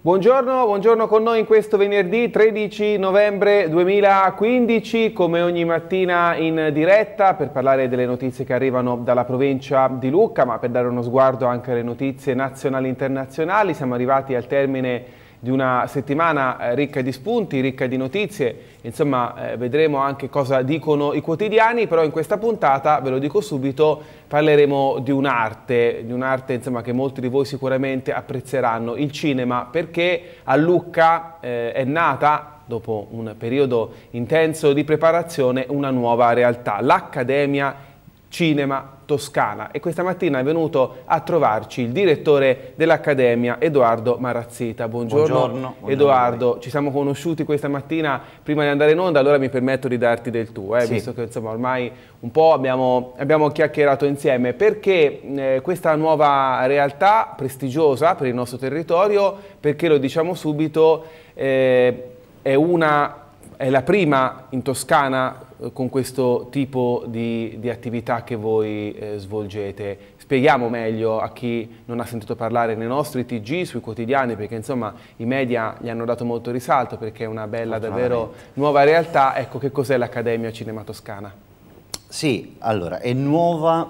Buongiorno, buongiorno con noi in questo venerdì 13 novembre 2015, come ogni mattina in diretta per parlare delle notizie che arrivano dalla provincia di Lucca, ma per dare uno sguardo anche alle notizie nazionali e internazionali. Siamo arrivati al termine di una settimana ricca di spunti, ricca di notizie, insomma vedremo anche cosa dicono i quotidiani, però in questa puntata, ve lo dico subito, parleremo di un'arte insomma che molti di voi sicuramente apprezzeranno, il cinema, perché a Lucca è nata, dopo un periodo intenso di preparazione, una nuova realtà, l'Accademia Cinema Toscana, e questa mattina è venuto a trovarci il direttore dell'Accademia, Edoardo Marazzita. Buongiorno Edoardo, ci siamo conosciuti questa mattina prima di andare in onda, allora mi permetto di darti del tu, sì, visto che insomma ormai un po' abbiamo chiacchierato insieme, perché questa nuova realtà prestigiosa per il nostro territorio, perché lo diciamo subito, è la prima in Toscana con questo tipo di attività che voi svolgete. Spieghiamo meglio a chi non ha sentito parlare nei nostri TG, sui quotidiani, perché insomma i media gli hanno dato molto risalto, perché è una bella, davvero nuova realtà. Ecco, che cos'è l'Accademia Cinema Toscana? Sì, allora, è nuova,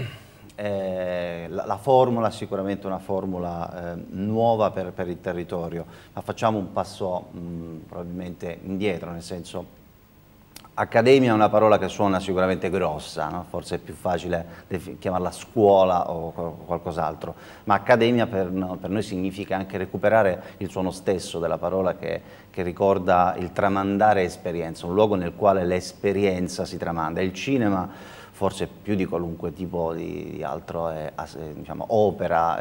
la formula è sicuramente una formula nuova per il territorio, ma facciamo un passo probabilmente indietro, nel senso, Accademia è una parola che suona sicuramente grossa, no? Forse è più facile chiamarla scuola o qualcos'altro, ma Accademia per noi significa anche recuperare il suono stesso della parola che ricorda il tramandare esperienza, un luogo nel quale l'esperienza si tramanda. Il cinema, forse più di qualunque tipo di altro diciamo, opera,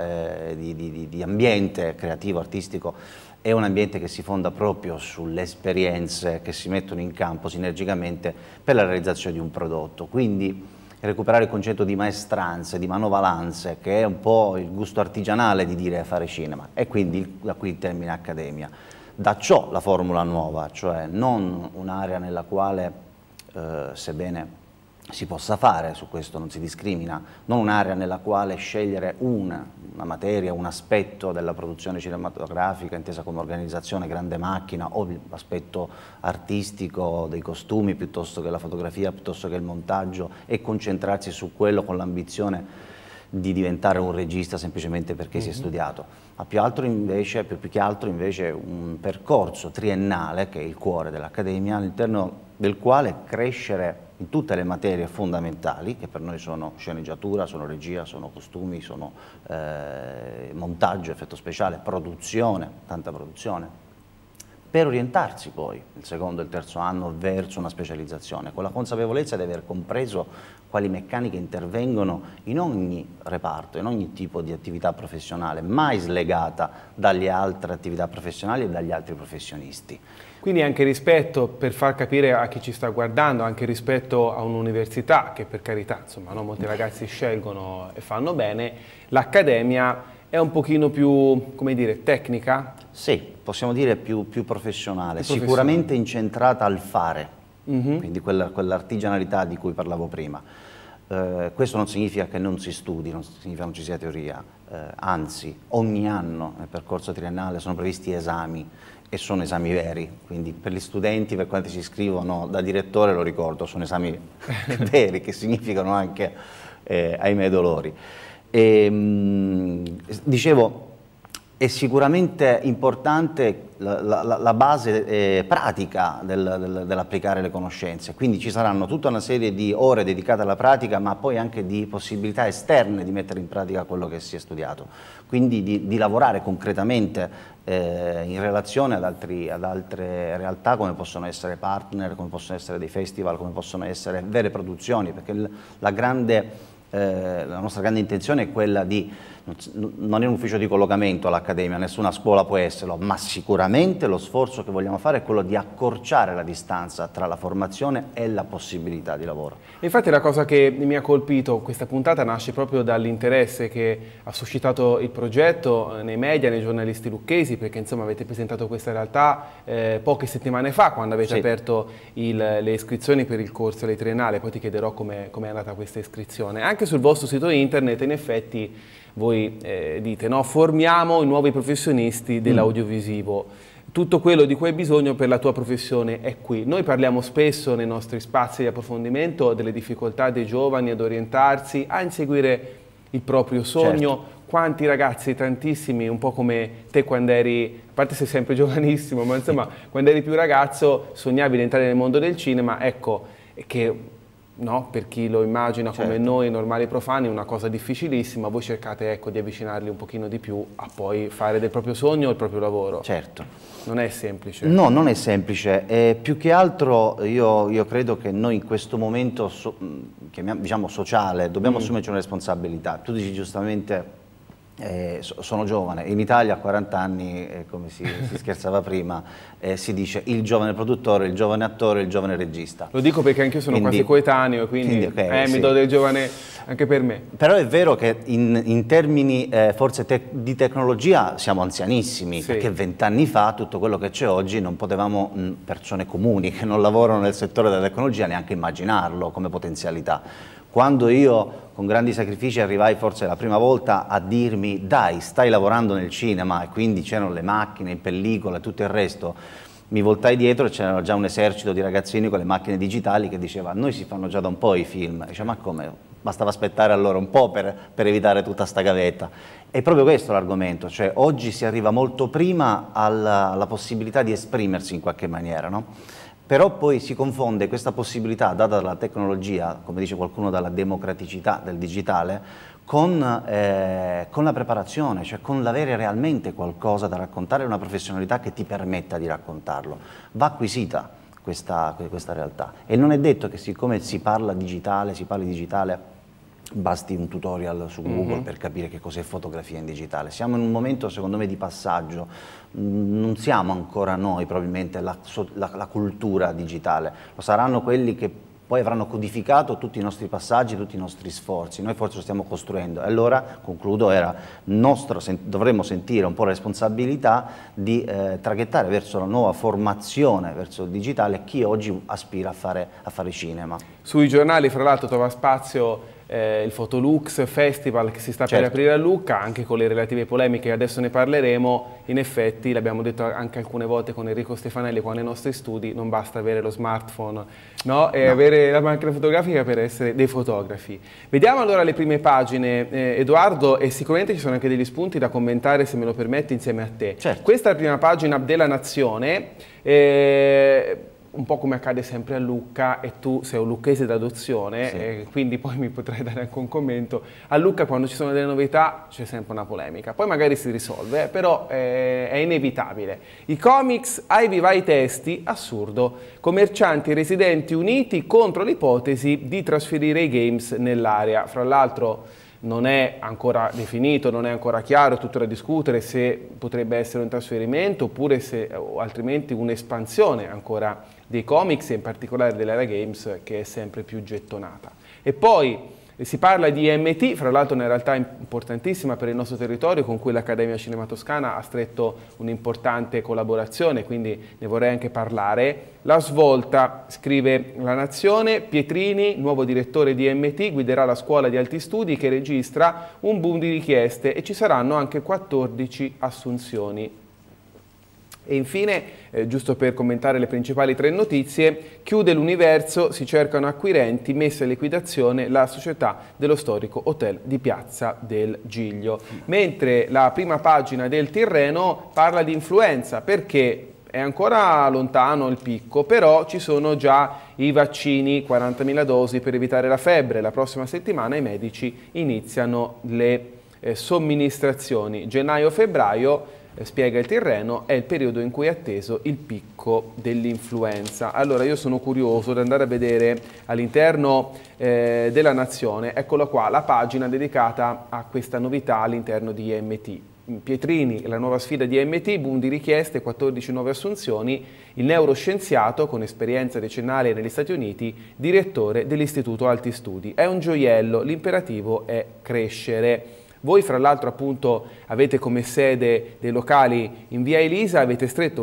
di ambiente creativo, artistico, è un ambiente che si fonda proprio sulle esperienze che si mettono in campo sinergicamente per la realizzazione di un prodotto. Quindi recuperare il concetto di maestranze, di manovalanze, che è un po' il gusto artigianale di dire fare cinema, e quindi da qui il termine Accademia. Da ciò la formula nuova, cioè non un'area nella quale, sebbene si possa fare, su questo non si discrimina, non un'area nella quale scegliere una materia, un aspetto della produzione cinematografica intesa come organizzazione, grande macchina, o l'aspetto artistico dei costumi piuttosto che la fotografia, piuttosto che il montaggio, e concentrarsi su quello con l'ambizione di diventare un regista semplicemente perché si è studiato, ma più che altro invece un percorso triennale che è il cuore dell'Accademia, all'interno del quale crescere in tutte le materie fondamentali, che per noi sono sceneggiatura, sono regia, sono costumi, sono montaggio, effetto speciale, produzione, tanta produzione, per orientarsi poi il secondo e il terzo anno verso una specializzazione, con la consapevolezza di aver compreso quali meccaniche intervengono in ogni reparto, in ogni tipo di attività professionale, mai slegata dalle altre attività professionali e dagli altri professionisti. Quindi anche rispetto, per far capire a chi ci sta guardando, anche rispetto a un'università che per carità, insomma, no, molti ragazzi scelgono e fanno bene, l'Accademia è un pochino più, come dire, tecnica? Sì, possiamo dire più professionale, sicuramente incentrata al fare, quindi quell'artigianalità di cui parlavo prima. Questo non significa che non si studi, non significa che non ci sia teoria, anzi ogni anno nel percorso triennale sono previsti esami, e sono esami veri, quindi per gli studenti, per quanti si iscrivono da direttore, lo ricordo, sono esami veri, che significano anche, ahimè, dolori. Dicevo, è sicuramente importante la base pratica dell'applicare le conoscenze, quindi ci saranno tutta una serie di ore dedicate alla pratica, ma poi anche di possibilità esterne di mettere in pratica quello che si è studiato, quindi di lavorare concretamente in relazione ad altre realtà, come possono essere partner, come possono essere dei festival, come possono essere vere produzioni, perché la nostra grande intenzione è quella di, non è un ufficio di collocamento all'Accademia, nessuna scuola può esserlo, ma sicuramente lo sforzo che vogliamo fare è quello di accorciare la distanza tra la formazione e la possibilità di lavoro. Infatti la cosa che mi ha colpito, questa puntata nasce proprio dall'interesse che ha suscitato il progetto nei media, nei giornalisti lucchesi, perché insomma avete presentato questa realtà poche settimane fa, quando avete aperto le iscrizioni per il corso, le triennale, poi ti chiederò come è andata questa iscrizione. Anche anche sul vostro sito internet in effetti voi dite, no? Formiamo i nuovi professionisti dell'audiovisivo. Tutto quello di cui hai bisogno per la tua professione è qui. Noi parliamo spesso nei nostri spazi di approfondimento delle difficoltà dei giovani ad orientarsi, a inseguire il proprio sogno. Certo. Quanti ragazzi, tantissimi, un po' come te quando eri, a parte sei sempre giovanissimo, ma insomma quando eri più ragazzo sognavi di entrare nel mondo del cinema, ecco che no, per chi lo immagina come noi normali profani è una cosa difficilissima, voi cercate ecco, di avvicinarli un pochino di più a poi fare del proprio sogno il proprio lavoro. Certo. Non è semplice. No, non è semplice. Più che altro io credo che noi in questo momento diciamo sociale dobbiamo assumerci una responsabilità. Tu dici giustamente sono giovane, in Italia a 40 anni, come si scherzava prima, si dice il giovane produttore, il giovane attore, il giovane regista. Lo dico perché anche io sono quasi coetaneo, quindi okay, mi do del giovane anche per me. Però è vero che in termini forse di tecnologia siamo anzianissimi, perché 20 anni fa tutto quello che c'è oggi non potevamo, persone comuni che non lavorano nel settore della tecnologia, neanche immaginarlo come potenzialità. Quando io con grandi sacrifici arrivai forse la prima volta a dirmi dai, stai lavorando nel cinema, e quindi c'erano le macchine, in pellicola e tutto il resto, mi voltai dietro e c'era già un esercito di ragazzini con le macchine digitali che diceva noi si fanno già da un po' i film. Dice, ma come? Bastava aspettare allora un po' per evitare tutta sta gavetta. È proprio questo l'argomento, cioè oggi si arriva molto prima alla possibilità di esprimersi in qualche maniera, no? Però poi si confonde questa possibilità data dalla tecnologia, come dice qualcuno, dalla democraticità del digitale, con la preparazione, cioè con l'avere realmente qualcosa da raccontare, una professionalità che ti permetta di raccontarlo. Va acquisita questa realtà e non è detto che siccome si parli digitale, basti un tutorial su Google per capire che cos'è fotografia in digitale. Siamo in un momento secondo me di passaggio, non siamo ancora noi probabilmente la cultura digitale, lo saranno quelli che poi avranno codificato tutti i nostri passaggi, tutti i nostri sforzi, noi forse lo stiamo costruendo e allora, concludo, dovremmo sentire un po' la responsabilità di traghettare verso la nuova formazione, verso il digitale, chi oggi aspira a fare cinema. Sui giornali fra l'altro trova spazio il Photolux Festival che si sta per aprire a Lucca, anche con le relative polemiche, adesso ne parleremo. In effetti, l'abbiamo detto anche alcune volte con Enrico Stefanelli qua nei nostri studi, non basta avere lo smartphone, no? E avere la macchina fotografica per essere dei fotografi. Vediamo allora le prime pagine, Edoardo, e sicuramente ci sono anche degli spunti da commentare, se me lo permetti, insieme a te. Questa è la prima pagina della Nazione, un po' come accade sempre a Lucca, e tu sei un lucchese d'adozione, quindi poi mi potrai dare anche un commento. A Lucca quando ci sono delle novità c'è sempre una polemica, poi magari si risolve, però è inevitabile. I comics ai vivai testi, assurdo, commercianti e residenti uniti contro l'ipotesi di trasferire i games nell'area. Fra l'altro non è ancora definito, non è ancora chiaro, è tutto da discutere se potrebbe essere un trasferimento oppure o altrimenti un'espansione ancora dei comics e in particolare dell'area games, che è sempre più gettonata. E poi si parla di IMT, fra l'altro una realtà importantissima per il nostro territorio con cui l'Accademia Cinema Toscana ha stretto un'importante collaborazione, quindi ne vorrei anche parlare. La svolta, scrive La Nazione, Pietrini, nuovo direttore di IMT, guiderà la scuola di alti studi che registra un boom di richieste e ci saranno anche 14 assunzioni. E infine, giusto per commentare le principali 3 notizie, chiude l'Universo, si cercano acquirenti, messa in liquidazione la società dello storico hotel di Piazza del Giglio. Mentre la prima pagina del Tirreno parla di influenza, perché è ancora lontano il picco, però ci sono già i vaccini, 40.000 dosi per evitare la febbre. La prossima settimana i medici iniziano le somministrazioni. Gennaio-febbraio, spiega il Tirreno, è il periodo in cui è atteso il picco dell'influenza. Allora io sono curioso di andare a vedere all'interno della Nazione, eccola qua, la pagina dedicata a questa novità all'interno di IMT. Pietrini, la nuova sfida di IMT, boom di richieste, 14 nuove assunzioni, il neuroscienziato con esperienza decennale negli Stati Uniti, direttore dell'Istituto Alti Studi. È un gioiello, l'imperativo è crescere. Voi fra l'altro appunto avete come sede dei locali in via Elisa, avete stretto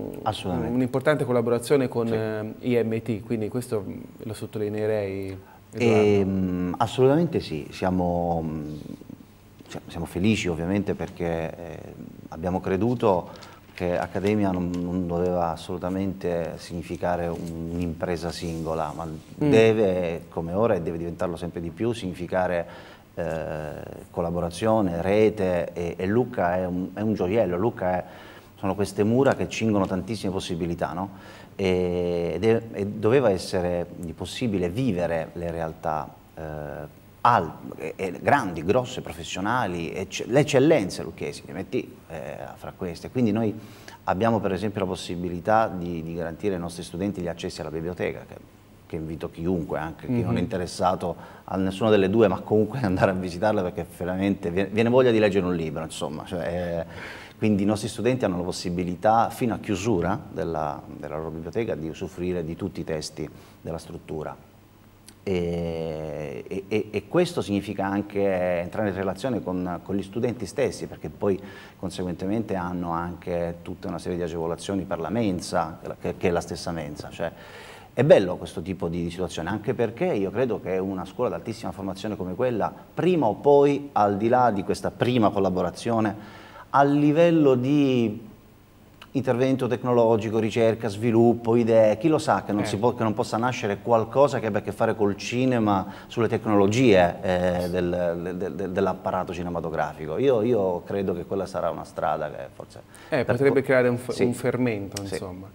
un'importante collaborazione con IMT, quindi questo lo sottolineerei. Assolutamente sì, siamo felici ovviamente perché abbiamo creduto che Accademia non doveva assolutamente significare un'impresa singola, ma deve, come ora e deve diventarlo sempre di più, significare collaborazione, rete, e Lucca è un gioiello. Lucca sono queste mura che cingono tantissime possibilità, no? E doveva essere possibile vivere le realtà grandi, grosse, professionali, le eccellenze lucchesi, le metti fra queste. Quindi noi abbiamo per esempio la possibilità di garantire ai nostri studenti gli accessi alla biblioteca, che invito chiunque, anche chi non è interessato a nessuna delle due, ma comunque andare a visitarla, perché veramente viene voglia di leggere un libro, insomma. Quindi i nostri studenti hanno la possibilità, fino a chiusura della loro biblioteca, di usufruire di tutti i testi della struttura. E questo significa anche entrare in relazione con gli studenti stessi, perché poi conseguentemente hanno anche tutta una serie di agevolazioni per la mensa, che è la stessa mensa. Cioè, è bello questo tipo di situazione, anche perché io credo che una scuola d'altissima formazione come quella, prima o poi, al di là di questa prima collaborazione, a livello di intervento tecnologico, ricerca, sviluppo, idee, chi lo sa che non possa nascere qualcosa che abbia a che fare col cinema, sulle tecnologie dell'apparato cinematografico. Io credo che quella sarà una strada che forse... potrebbe creare un fermento, insomma.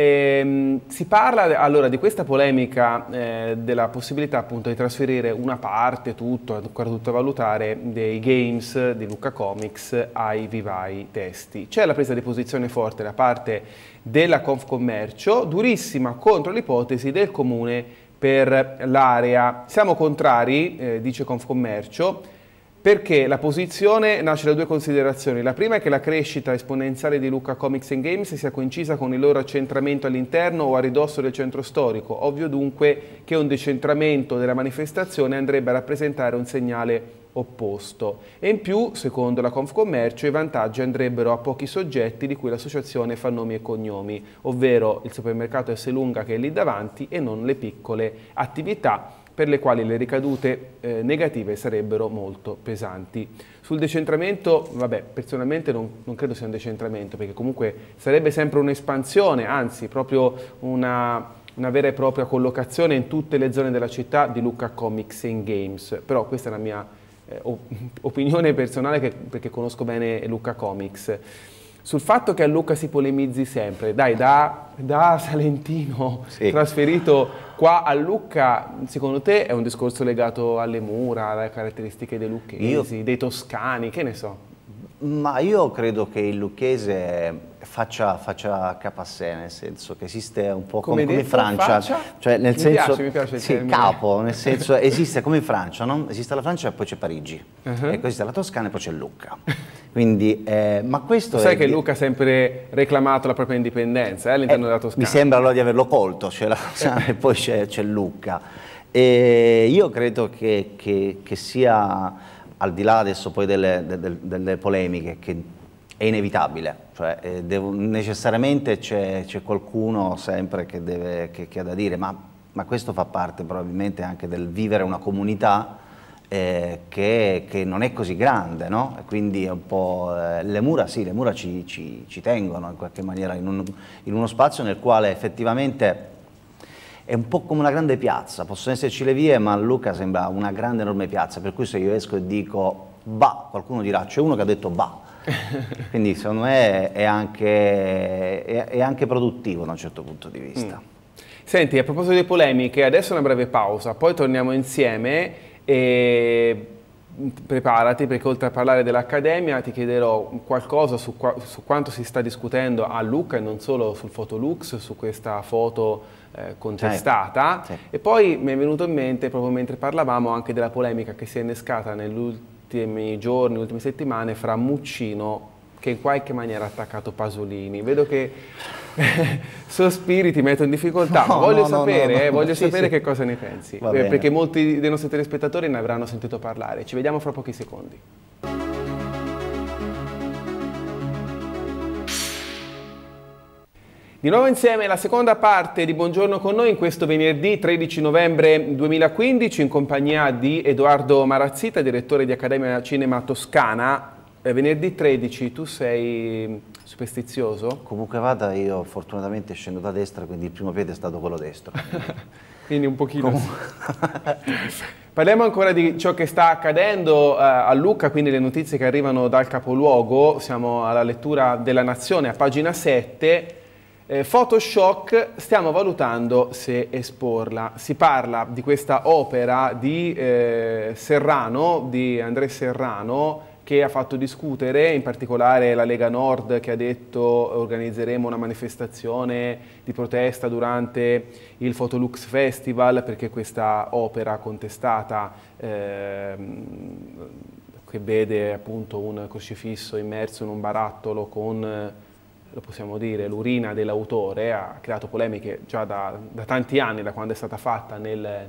Si parla allora di questa polemica della possibilità appunto di trasferire una parte, ancora tutto a valutare, dei games di Lucca Comics ai vivai testi. C'è la presa di posizione forte da parte della Confcommercio, durissima contro l'ipotesi del Comune per l'area. Siamo contrari, dice Confcommercio, perché la posizione nasce da due considerazioni. La prima è che la crescita esponenziale di Lucca Comics and Games sia coincisa con il loro accentramento all'interno o a ridosso del centro storico. Ovvio dunque che un decentramento della manifestazione andrebbe a rappresentare un segnale opposto. E in più, secondo la Confcommercio, i vantaggi andrebbero a pochi soggetti di cui l'associazione fa nomi e cognomi, ovvero il supermercato Esselunga che è lì davanti e non le piccole attività per le quali le ricadute negative sarebbero molto pesanti. Sul decentramento, vabbè, personalmente non credo sia un decentramento, perché comunque sarebbe sempre un'espansione, anzi proprio una vera e propria collocazione in tutte le zone della città di Lucca Comics and Games. Però questa è la mia opinione personale, perché conosco bene Lucca Comics. Sul fatto che a Lucca si polemizzi sempre, dai, da salentino trasferito qua a Lucca, secondo te è un discorso legato alle mura, alle caratteristiche dei lucchesi, dei toscani, che ne so? Ma io credo che il lucchese faccia capo a sé, nel senso che esiste un po' come in Francia, cioè nel senso, mi piace il termine. Capo, nel senso esiste come in Francia, no? Esiste la Francia e poi c'è Parigi, e poi esiste la Toscana e poi c'è Lucca. Quindi, ma questo sai che Lucca ha sempre reclamato la propria indipendenza all'interno della Toscana. Mi sembra allora di averlo colto, c'è la Toscana e poi c'è Lucca. E io credo che sia, al di là adesso poi delle polemiche, che è inevitabile, cioè necessariamente c'è qualcuno sempre che ha da dire, ma questo fa parte probabilmente anche del vivere una comunità che non è così grande, no? E quindi è un po' le mura ci tengono in qualche maniera in uno spazio nel quale effettivamente è un po' come una grande piazza, possono esserci le vie, ma Lucca sembra una grande enorme piazza, per cui se io esco e dico bah, qualcuno dirà c'è uno che ha detto bah. Quindi secondo me è anche produttivo da un certo punto di vista. Senti, a proposito di polemiche, adesso una breve pausa, poi torniamo insieme e preparati, perché oltre a parlare dell'Accademia ti chiederò qualcosa su quanto si sta discutendo a Lucca e non solo sul Fotolux, su questa foto contestata. E poi mi è venuto in mente, proprio mentre parlavamo, anche della polemica che si è innescata negli ultimi giorni, nelle ultime settimane, fra Muccino, che in qualche maniera ha attaccato Pasolini. Vedo che sospiri, ti metto in difficoltà, ma voglio sapere che cosa ne pensi, perché molti dei nostri telespettatori ne avranno sentito parlare. Ci vediamo fra pochi secondi. Di nuovo insieme la seconda parte di Buongiorno con noi in questo venerdì 13 novembre 2015 in compagnia di Edoardo Marazzita, direttore di Accademia Cinema Toscana. Venerdì 13, tu sei superstizioso? Comunque vada, io fortunatamente scendo da destra, quindi il primo piede è stato quello destro. Quindi un pochino... Parliamo ancora di ciò che sta accadendo a Lucca, quindi le notizie che arrivano dal capoluogo. Siamo alla lettura della Nazione, a pagina 7. Photoshock, stiamo valutando se esporla. Si parla di questa opera di Serrano, di André Serrano, che ha fatto discutere, in particolare la Lega Nord, che ha detto organizzeremo una manifestazione di protesta durante il Photolux Festival, perché questa opera contestata che vede appunto un crocifisso immerso in un barattolo con, lo possiamo dire, l'urina dell'autore, ha creato polemiche già da tanti anni, da quando è stata fatta nel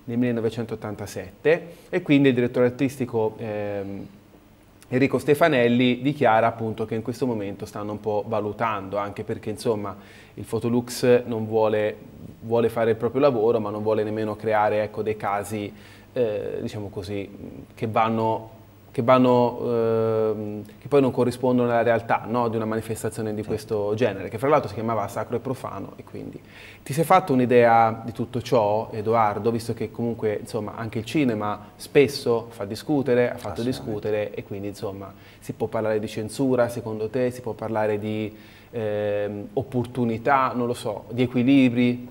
1987, e quindi il direttore artistico Enrico Stefanelli dichiara appunto che in questo momento stanno un po' valutando, anche perché insomma il Photolux non vuole fare il proprio lavoro, ma non vuole nemmeno creare, ecco, dei casi diciamo così, che poi non corrispondono alla realtà, no? Di una manifestazione di questo genere, che fra l'altro si chiamava Sacro e Profano. E quindi ti sei fatto un'idea di tutto ciò, Edoardo, visto che comunque insomma anche il cinema spesso fa discutere, ha fatto discutere, e quindi insomma si può parlare di censura, secondo te si può parlare di opportunità, non lo so, di equilibri?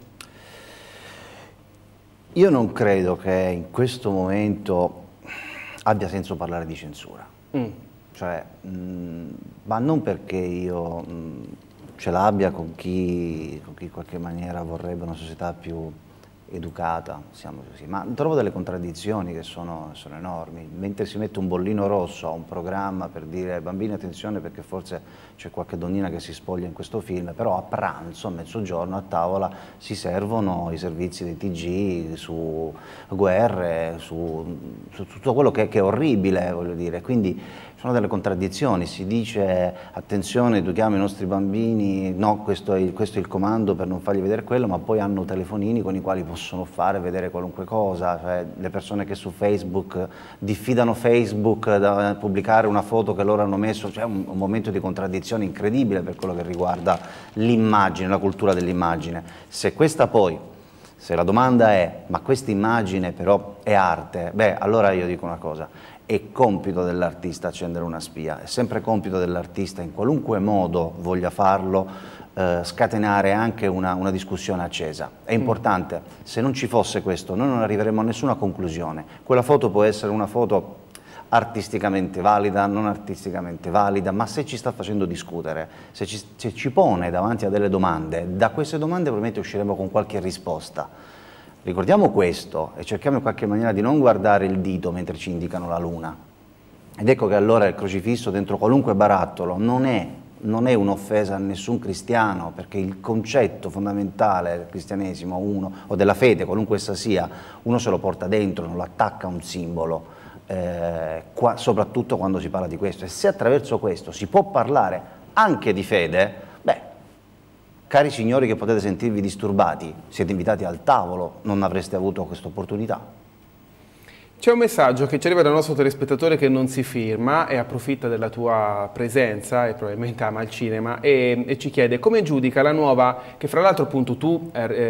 Io non credo che in questo momento abbia senso parlare di censura, cioè, ma non perché io ce l'abbia con chi in qualche maniera vorrebbe una società più educata, siamo così, ma trovo delle contraddizioni che sono enormi. Mentre si mette un bollino rosso a un programma per dire ai bambini attenzione perché forse c'è qualche donnina che si spoglia in questo film, però a pranzo, a mezzogiorno, a tavola si servono i servizi dei TG su guerre, su tutto quello che è orribile, voglio dire. Quindi sono delle contraddizioni, si dice attenzione, educhiamo i nostri bambini, no, questo è il comando per non fargli vedere quello, ma poi hanno telefonini con i quali possono fare vedere qualunque cosa, cioè le persone che su Facebook diffidano Facebook da pubblicare una foto che loro hanno messo, c'è un momento di contraddizione incredibile per quello che riguarda l'immagine, la cultura dell'immagine. Se la domanda è ma questa immagine però è arte, beh allora io dico una cosa, è compito dell'artista accendere una spia, è sempre compito dell'artista in qualunque modo voglia farlo, scatenare anche una discussione accesa. È importante, se non ci fosse questo noi non arriveremo a nessuna conclusione. Quella foto può essere una foto artisticamente valida, non artisticamente valida, ma se ci sta facendo discutere, se ci pone davanti a delle domande, da queste domande probabilmente usciremo con qualche risposta. Ricordiamo questo e cerchiamo in qualche maniera di non guardare il dito mentre ci indicano la luna. Ed ecco che allora il crocifisso dentro qualunque barattolo non è un'offesa a nessun cristiano, perché il concetto fondamentale del cristianesimo, o della fede, qualunque essa sia, uno se lo porta dentro, non lo attacca a un simbolo, soprattutto quando si parla di questo. E se attraverso questo si può parlare anche di fede, beh, cari signori che potete sentirvi disturbati, siete invitati al tavolo, non avreste avuto questa opportunità. C'è un messaggio che ci arriva dal nostro telespettatore che non si firma e approfitta della tua presenza e probabilmente ama il cinema e ci chiede come giudica la nuova, che fra l'altro appunto tu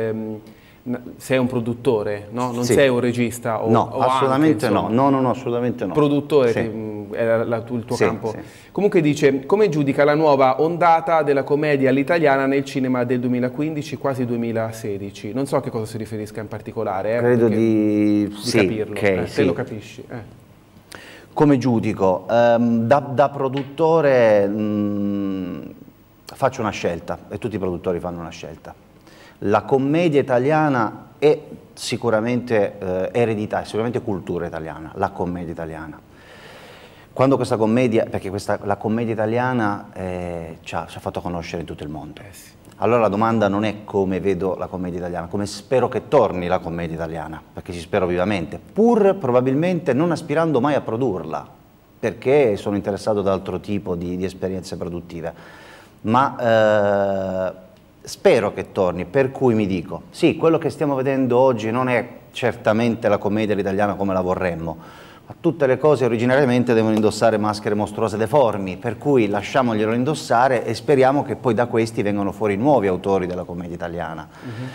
sei un produttore, no? Non sei un regista? No, assolutamente anche, no, assolutamente no. Produttore, sì. Era il tuo sì, campo. Sì. Comunque dice, come giudica la nuova ondata della commedia all'italiana nel cinema del 2015, quasi 2016? Non so a che cosa si riferisca in particolare. Credo di capirlo, che te lo capisci. Come giudico? Da produttore faccio una scelta, e tutti i produttori fanno una scelta. La commedia italiana è sicuramente eredità, è sicuramente cultura italiana, la commedia italiana. Quando questa commedia, perché la commedia italiana ci ha fatto conoscere in tutto il mondo. Sì. Allora la domanda non è come vedo la commedia italiana, come spero che torni la commedia italiana, perché ci spero vivamente, pur probabilmente non aspirando mai a produrla, perché sono interessato da altro tipo di esperienze produttive. Ma spero che torni, per cui mi dico, sì, quello che stiamo vedendo oggi non è certamente la commedia italiana come la vorremmo, ma tutte le cose originariamente devono indossare maschere mostruose deformi, per cui lasciamoglielo indossare e speriamo che poi da questi vengano fuori nuovi autori della commedia italiana,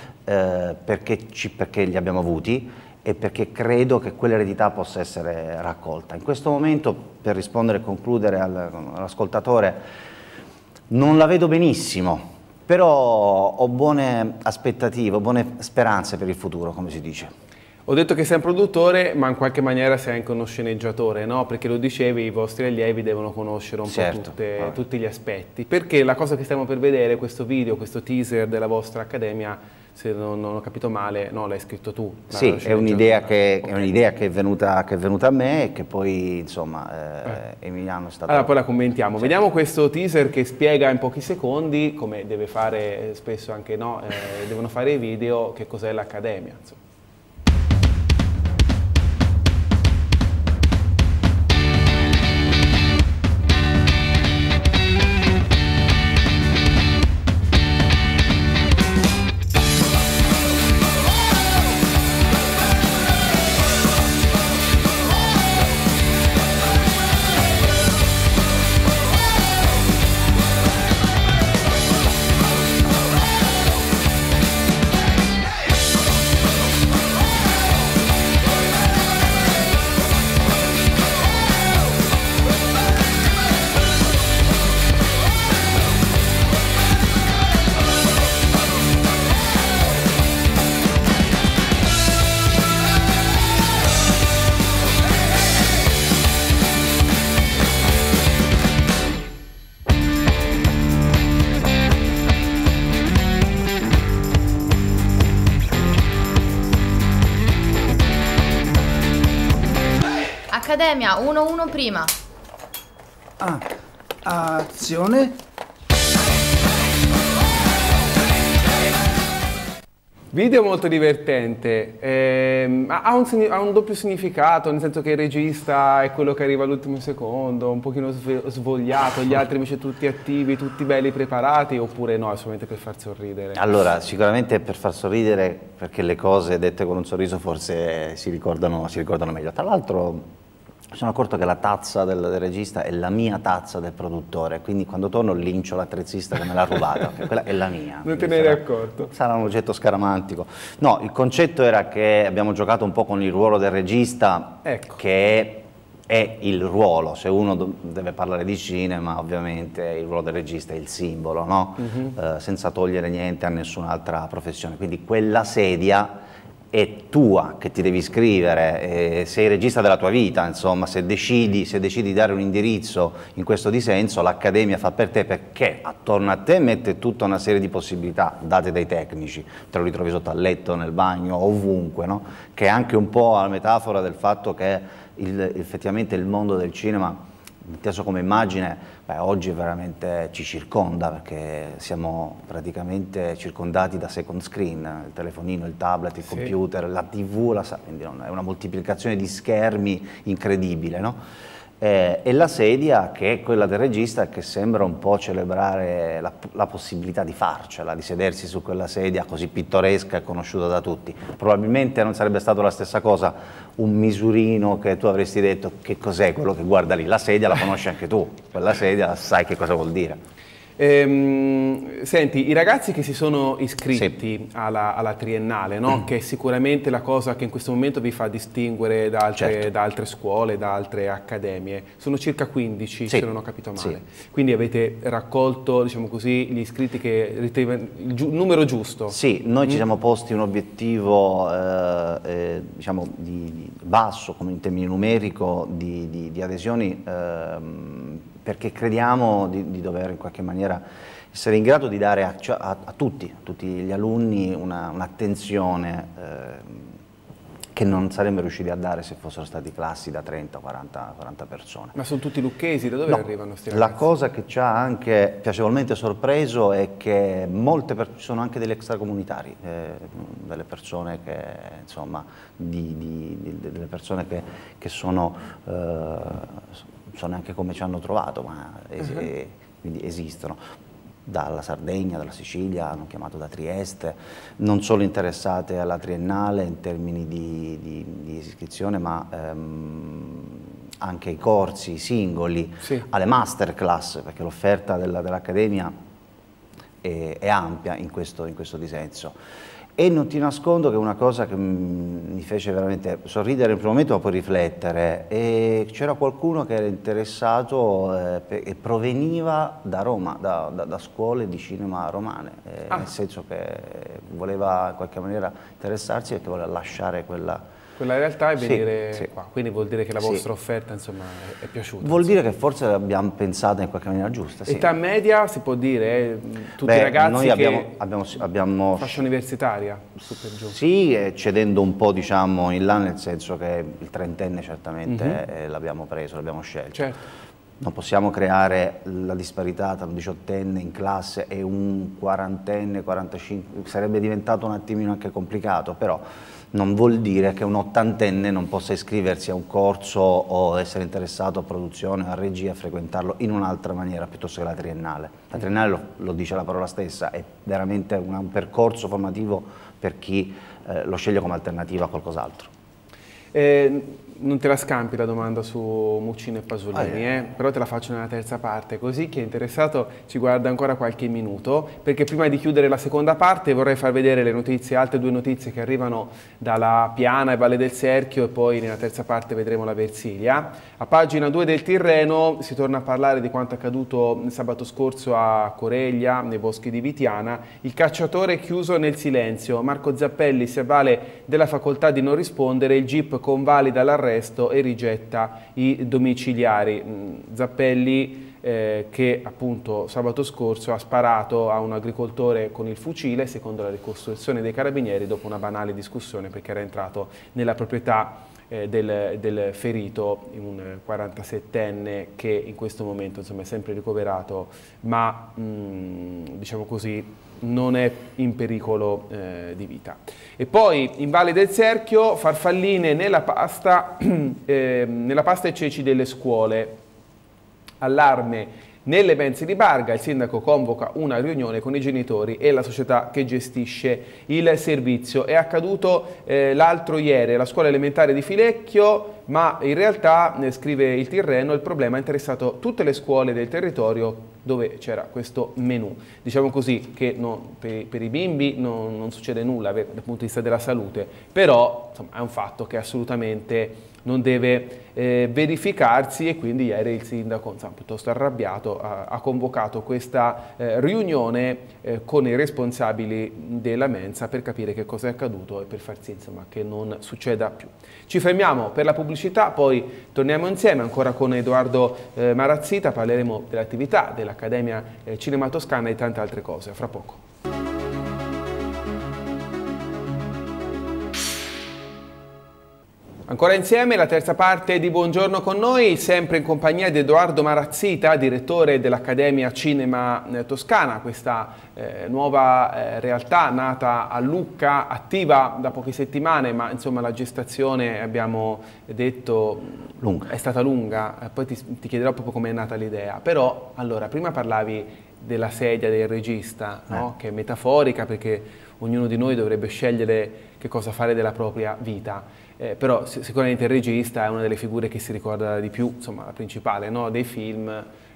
perché li abbiamo avuti e perché credo che quell'eredità possa essere raccolta. In questo momento, per rispondere e concludere all'ascoltatore, non la vedo benissimo, però ho buone aspettative, ho buone speranze per il futuro, come si dice. Ho detto che sei un produttore, ma in qualche maniera sei anche uno sceneggiatore, no? Perché lo dicevi, i vostri allievi devono conoscere un po' tutti gli aspetti. Perché la cosa che stiamo per vedere, questo video, questo teaser della vostra accademia, se non ho capito male, no, l'hai scritto tu. Sì, è un'idea che è venuta a me e che poi, insomma, Emiliano è stato... Allora, poi la commentiamo. Certo. Vediamo questo teaser che spiega in pochi secondi, come deve fare spesso anche, no, devono fare i video, che cos'è l'accademia, insomma. Accademia 1-1 prima. Azione. Video molto divertente, ha un doppio significato, nel senso che il regista è quello che arriva all'ultimo secondo, un pochino svogliato, gli altri invece tutti attivi, tutti belli preparati, oppure no, è solamente per far sorridere? Allora, sicuramente è per far sorridere, perché le cose dette con un sorriso forse si ricordano meglio. Tra l'altro mi sono accorto che la tazza del regista è la mia tazza del produttore, quindi quando torno lincio l'attrezzista che me l'ha rubata, quella è la mia. Non te ne eri accorto? Sarà un oggetto scaramantico. No, il concetto era che abbiamo giocato un po' con il ruolo del regista, ecco, che è il ruolo. Se uno deve parlare di cinema, ovviamente il ruolo del regista è il simbolo, no? Senza togliere niente a nessun'altra professione. Quindi quella sedia è tua, che ti devi iscrivere, sei regista della tua vita, insomma, se decidi di dare un indirizzo in questo dissenso, l'Accademia fa per te, perché attorno a te mette tutta una serie di possibilità date dai tecnici, te lo ritrovi sotto al letto, nel bagno, ovunque, no? Che è anche un po' la metafora del fatto che effettivamente il mondo del cinema, inteso come immagine, oggi veramente ci circonda, perché siamo praticamente circondati da second screen, il telefonino, il tablet, il computer, la TV, quindi è una moltiplicazione di schermi incredibile, no? E la sedia, che è quella del regista, che sembra un po' celebrare la possibilità di farcela, di sedersi su quella sedia così pittoresca e conosciuta da tutti. Probabilmente non sarebbe stato la stessa cosa un misurino che tu avresti detto: che cos'è quello che guarda lì? La sedia la conosci anche tu, quella sedia sai che cosa vuol dire. Senti, i ragazzi che si sono iscritti alla triennale, no? Che è sicuramente la cosa che in questo momento vi fa distinguere da altre scuole, da altre accademie, sono circa 15, se non ho capito male. Quindi avete raccolto, diciamo così, gli iscritti che ritenevano il numero giusto? Sì, noi ci siamo posti un obiettivo diciamo di basso, come in termini numerico, di adesioni, perché crediamo di dover in qualche maniera essere in grado di dare a tutti gli alunni un'attenzione che non saremmo riusciti a dare se fossero stati classi da 30 o 40 persone. Ma sono tutti lucchesi? Da dove arrivano questi ragazzi? La cosa che ci ha anche piacevolmente sorpreso è che ci sono anche degli extracomunitari, delle persone che, insomma, delle persone che sono non so neanche come ci hanno trovato, ma quindi esistono. dalla Sardegna, dalla Sicilia, hanno chiamato da Trieste, non solo interessate alla triennale in termini di iscrizione, ma anche ai corsi singoli, sì, alle masterclass, perché l'offerta dell'Accademia è ampia in questo dissenso. E non ti nascondo che una cosa che mi fece veramente sorridere in primo momento, ma poi riflettere, c'era qualcuno che era interessato e proveniva da Roma, da scuole di cinema romane, nel senso che voleva in qualche maniera interessarsi perché voleva lasciare quella realtà e venire qua. Quindi vuol dire che la vostra offerta, insomma, è piaciuta. Vuol dire che forse l'abbiamo pensata in qualche maniera giusta. Età media, si può dire? Tutti i ragazzi noi abbiamo fascia universitaria, su per giù. Sì, cedendo un po', diciamo, in là, nel senso che il trentenne certamente l'abbiamo preso, l'abbiamo scelto. Certo. Non possiamo creare la disparità tra un diciottenne in classe e un quarantenne, 45, sarebbe diventato un attimino anche complicato, però non vuol dire che un ottantenne non possa iscriversi a un corso o essere interessato a produzione o a regia, a frequentarlo in un'altra maniera piuttosto che la triennale. La triennale, lo dice la parola stessa, è veramente un percorso formativo per chi lo sceglie come alternativa a qualcos'altro. Non te la scampi la domanda su Muccino e Pasolini, però te la faccio nella terza parte, così chi è interessato ci guarda ancora qualche minuto, perché prima di chiudere la seconda parte vorrei far vedere le notizie, altre due notizie che arrivano dalla Piana e Valle del Serchio, e poi nella terza parte vedremo la Versilia. A pagina 2 del Tirreno si torna a parlare di quanto accaduto sabato scorso a Coreglia, nei boschi di Vitiana. Il cacciatore chiuso nel silenzio, Marco Zappelli si avvale della facoltà di non rispondere, il GIP convalida l'arresto e rigetta i domiciliari. Zappelli che appunto sabato scorso ha sparato a un agricoltore con il fucile, secondo la ricostruzione dei carabinieri, dopo una banale discussione perché era entrato nella proprietà del ferito, un 47enne che in questo momento, insomma, è sempre ricoverato, ma diciamo così non è in pericolo di vita. E poi in Valle del Serchio, farfalline nella pasta e ceci delle scuole, allarme nelle mense di Barga, il sindaco convoca una riunione con i genitori e la società che gestisce il servizio. È accaduto l'altro ieri alla scuola elementare di Filecchio, ma in realtà, scrive il Tirreno, il problema ha interessato tutte le scuole del territorio dove c'era questo menù. Diciamo così che per i bimbi non succede nulla dal punto di vista della salute, però insomma, è un fatto che assolutamente non deve verificarsi, e quindi ieri il sindaco, insomma, piuttosto arrabbiato, ha convocato questa riunione con i responsabili della mensa per capire che cosa è accaduto e per far sì, insomma, che non succeda più. Ci fermiamo per la pubblicità, poi torniamo insieme ancora con Edoardo Marazzita, parleremo dell'attività dell'Accademia Cinema Toscana e tante altre cose. A fra poco. Ancora insieme la terza parte di Buongiorno con noi, sempre in compagnia di Edoardo Marazzita, direttore dell'Accademia Cinema Toscana, questa nuova realtà nata a Lucca, attiva da poche settimane, ma insomma la gestazione, abbiamo detto, è stata lunga, poi ti chiederò proprio come è nata l'idea. Però, allora, prima parlavi della sedia del regista, no? Che è metaforica perché ognuno di noi dovrebbe scegliere che cosa fare della propria vita. Però sicuramente il regista è una delle figure che si ricorda di più, insomma la principale, no? Dei film,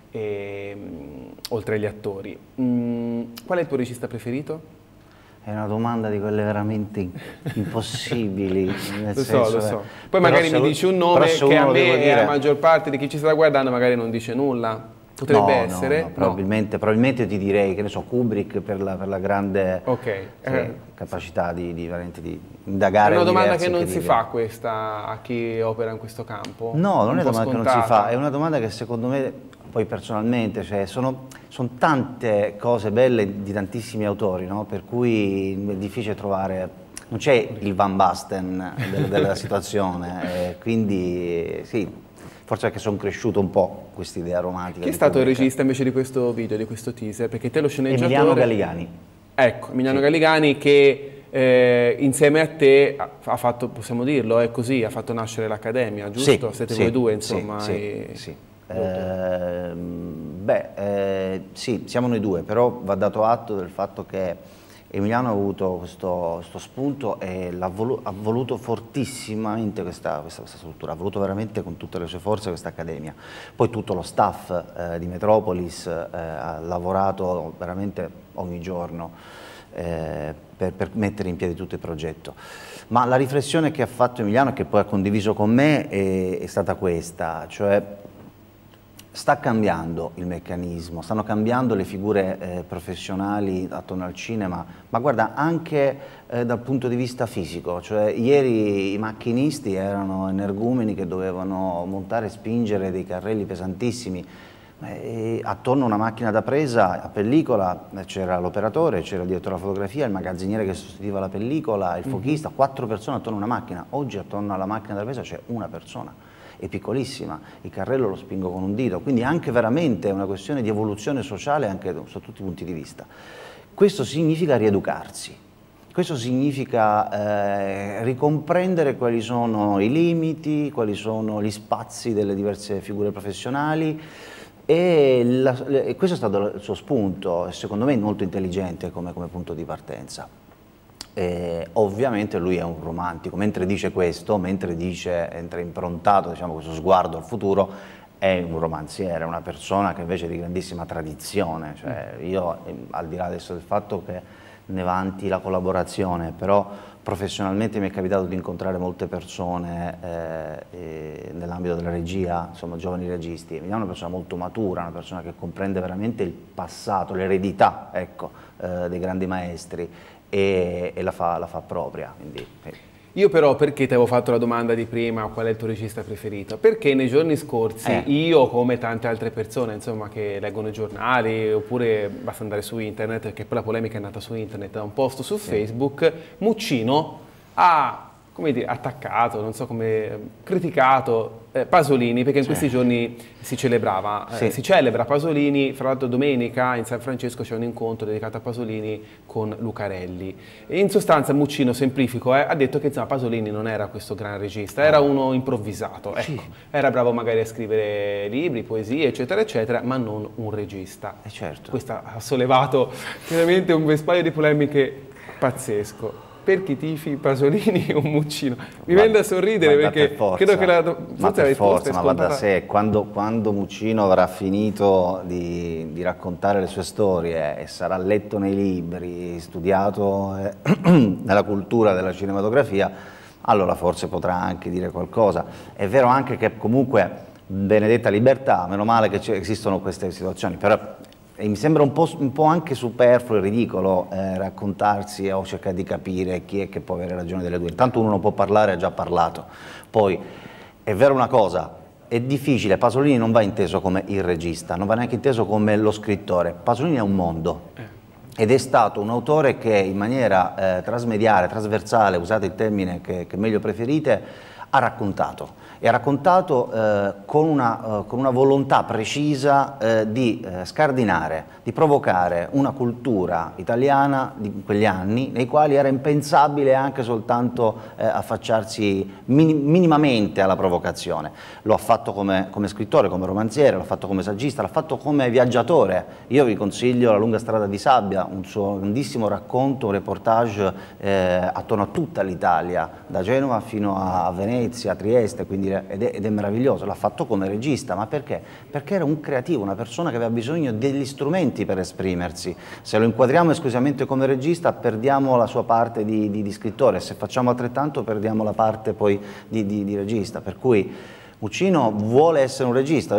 oltre agli attori. Qual è il tuo regista preferito? È una domanda di quelle veramente impossibili. Lo so. Poi magari mi dici un nome che a me e alla maggior parte di chi ci sta guardando magari non dice nulla. Potrebbe essere? No, probabilmente ti direi, che ne so, Kubrick per la grande capacità di indagare. È una domanda che non si fa questa a chi opera in questo campo? No, non è una domanda che non si fa, è una domanda che secondo me, poi personalmente, cioè, sono tante cose belle di tantissimi autori, no? Per cui è difficile trovare, non c'è il Van Basten della situazione, quindi sì. Forse perché sono cresciuto un po' questa idea romantica. Chi è stato il regista invece di questo video, di questo teaser? Perché te lo sceneggiatore... Emiliano Galligani. Ecco, Emiliano Galligani che insieme a te ha fatto, possiamo dirlo, è così, ha fatto nascere l'Accademia, giusto? Siete voi due, insomma. Sì. Sì, siamo noi due, però va dato atto del fatto che Emiliano ha avuto questo spunto e ha voluto fortissimamente questa struttura, ha voluto veramente con tutte le sue forze questa accademia. Poi tutto lo staff di Metropolis ha lavorato veramente ogni giorno per mettere in piedi tutto il progetto. Ma la riflessione che ha fatto Emiliano e che poi ha condiviso con me è stata questa, cioè sta cambiando il meccanismo, stanno cambiando le figure professionali attorno al cinema, ma guarda anche dal punto di vista fisico, cioè ieri i macchinisti erano energumeni che dovevano montare e spingere dei carrelli pesantissimi, e attorno a una macchina da presa a pellicola c'era l'operatore, c'era il direttore della fotografia, il magazziniere che sostituiva la pellicola, il fochista, 4 persone attorno a una macchina. Oggi attorno alla macchina da presa c'è una persona, è piccolissima, il carrello lo spingo con un dito, quindi anche veramente una questione di evoluzione sociale anche sotto tutti i punti di vista. Questo significa rieducarsi, questo significa ricomprendere quali sono i limiti, quali sono gli spazi delle diverse figure professionali. E questo è stato il suo spunto, secondo me molto intelligente come punto di partenza. Ovviamente lui è un romantico, mentre dice questo, mentre è improntato, diciamo, questo sguardo al futuro, è un romanziere, una persona che invece è di grandissima tradizione. Cioè, io, al di là adesso del fatto che ne vanti la collaborazione, però professionalmente mi è capitato di incontrare molte persone nell'ambito della regia, insomma giovani registi. Emiliano è una persona molto matura, una persona che comprende veramente il passato, l'eredità, ecco, dei grandi maestri e la fa propria. Quindi, Io però, perché ti avevo fatto la domanda di prima, qual è il tuo regista preferito? Perché nei giorni scorsi io, come tante altre persone, insomma, che leggono i giornali, oppure basta andare su internet, perché poi la polemica è nata su internet, da un post su Facebook, Muccino ha, come dire, attaccato, non so come, criticato Pasolini, perché in questi giorni si celebrava, si celebra Pasolini, fra l'altro domenica in San Francesco c'è un incontro dedicato a Pasolini con Lucarelli. E in sostanza Muccino, semplifico, ha detto che insomma, Pasolini non era questo gran regista, era uno improvvisato, ecco. Era bravo magari a scrivere libri, poesie, eccetera, eccetera, ma non un regista. Certo. Questo ha sollevato veramente un vespaio di polemiche pazzesco. Per chi tifi Pasolini o Muccino? Mi viene da sorridere perché credo che la risposta è ma va da sé, quando Muccino avrà finito di raccontare le sue storie e sarà letto nei libri, studiato nella cultura della cinematografia, allora forse potrà anche dire qualcosa. È vero anche che comunque, benedetta libertà, meno male che esistono queste situazioni, però mi sembra un po' anche superfluo e ridicolo raccontarsi o cercare di capire chi è che può avere ragione delle due. Intanto uno non può parlare, ha già parlato. Poi è vero una cosa, è difficile, Pasolini non va inteso come il regista, non va neanche inteso come lo scrittore. Pasolini è un mondo ed è stato un autore che in maniera trasmediale, trasversale, usate il termine che meglio preferite, ha raccontato. E ha raccontato con una volontà precisa di scardinare, di provocare una cultura italiana di quegli anni nei quali era impensabile anche soltanto affacciarsi minimamente alla provocazione. Lo ha fatto come scrittore, come romanziere, l'ha fatto come saggista, l'ha fatto come viaggiatore. Io vi consiglio La lunga strada di sabbia, un suo grandissimo racconto, un reportage attorno a tutta l'Italia, da Genova fino a Venezia, a Trieste, quindi ed è meraviglioso. L'ha fatto come regista, ma perché? Perché era un creativo, una persona che aveva bisogno degli strumenti per esprimersi. Se lo inquadriamo esclusivamente come regista perdiamo la sua parte di scrittore, se facciamo altrettanto perdiamo la parte poi di regista, per cui Muccino vuole essere un regista.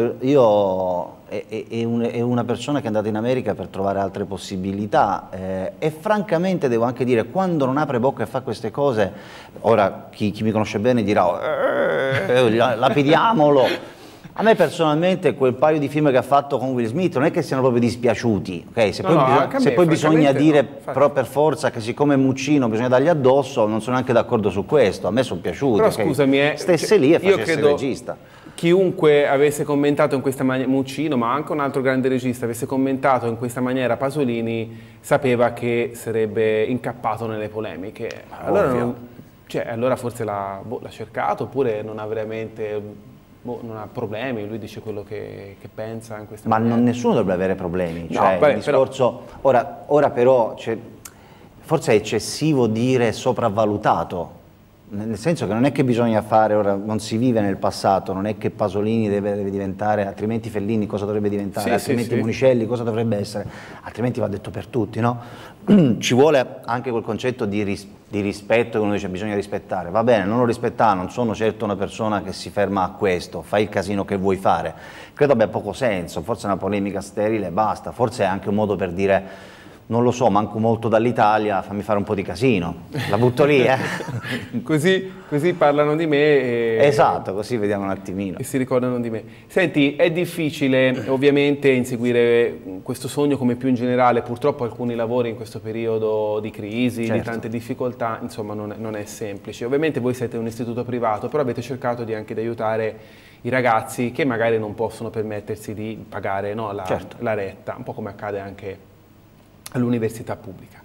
È una persona che è andata in America per trovare altre possibilità e francamente devo anche dire, quando non apre bocca e fa queste cose, ora chi mi conosce bene dirà lapidiamolo. A me personalmente quel paio di film che ha fatto con Will Smith non è che siano proprio dispiaciuti, okay? Se poi bisogna dire però per forza che siccome è Muccino bisogna dargli addosso, non sono neanche d'accordo su questo, a me sono piaciuti. Però scusami, stesse lì e facesse il regista. Chiunque avesse commentato in questa maniera, Muccino, ma anche un altro grande regista, avesse commentato in questa maniera Pasolini, sapeva che sarebbe incappato nelle polemiche. Allora, allora forse l'ha cercato, oppure non ha veramente non ha problemi, lui dice quello che pensa in questa Ma maniera. nessuno dovrebbe avere problemi, No, cioè, beh, il discorso, ora però forse è eccessivo dire sopravvalutato, nel senso che non è che bisogna fare, ora non si vive nel passato, non è che Pasolini deve diventare, altrimenti Fellini cosa dovrebbe diventare, altrimenti Monicelli cosa dovrebbe essere, altrimenti va detto per tutti, no? Ci vuole anche quel concetto di rispetto, che uno dice bisogna rispettare, va bene, non lo rispettare, non sono certo una persona che si ferma a questo, fai il casino che vuoi fare, credo abbia poco senso, forse è una polemica sterile e basta, forse è anche un modo per dire non lo so, manco molto dall'Italia, fammi fare un po' di casino, la butto lì, così parlano di me. Esatto, così vediamo un attimino. E si ricordano di me. Senti, è difficile ovviamente inseguire questo sogno come più in generale, purtroppo alcuni lavori in questo periodo di crisi, di tante difficoltà, insomma non è semplice. Ovviamente voi siete un istituto privato, però avete cercato anche di aiutare i ragazzi che magari non possono permettersi di pagare la retta, un po' come accade anche all'università pubblica.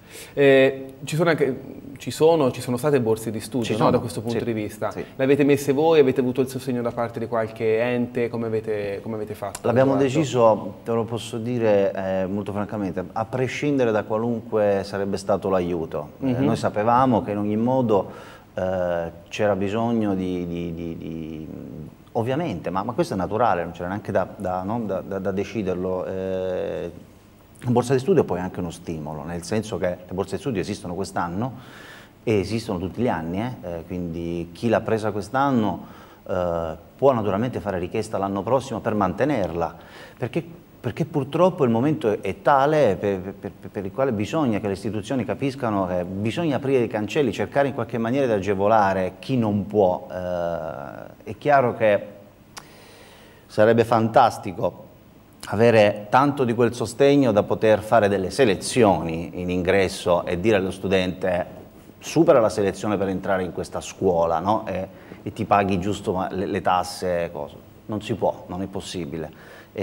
Ci sono state borse di studio da questo punto di vista. Sì. Le avete messe voi? Avete avuto il sostegno da parte di qualche ente? Come avete fatto? L'abbiamo deciso, te lo posso dire molto francamente, a prescindere da qualunque sarebbe stato l'aiuto. Noi sapevamo che in ogni modo c'era bisogno ovviamente, ma questo è naturale, non c'era neanche da deciderlo. La borsa di studio poi è anche uno stimolo, nel senso che le borse di studio esistono quest'anno e esistono tutti gli anni, quindi chi l'ha presa quest'anno può naturalmente fare richiesta l'anno prossimo per mantenerla, perché purtroppo il momento è tale per il quale bisogna che le istituzioni capiscano che bisogna aprire i cancelli, cercare in qualche maniera di agevolare chi non può. È chiaro che sarebbe fantastico avere tanto di quel sostegno da poter fare delle selezioni in ingresso e dire allo studente supera la selezione per entrare in questa scuola, no? e ti paghi giusto le tasse, cose. Non si può, non è possibile.